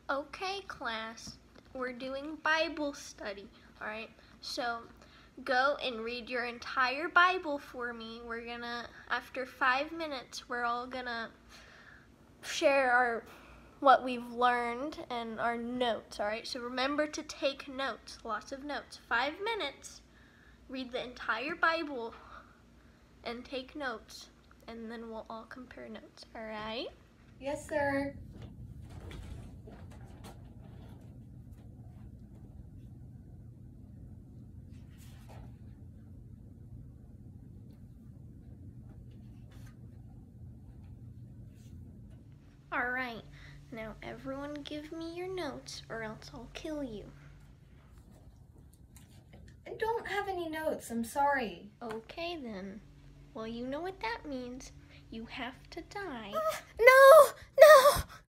Okay, class, we're doing Bible study, all right? So go and read your entire Bible for me. We're gonna, after 5 minutes, we're all gonna share what we've learned and our notes, all right? So remember to take notes, lots of notes. 5 minutes, read the entire Bible and take notes, and then we'll all compare notes, all right? Yes, sir. All right, now everyone give me your notes or else I'll kill you. I don't have any notes, I'm sorry. Okay then. Well, you know what that means. You have to die. No!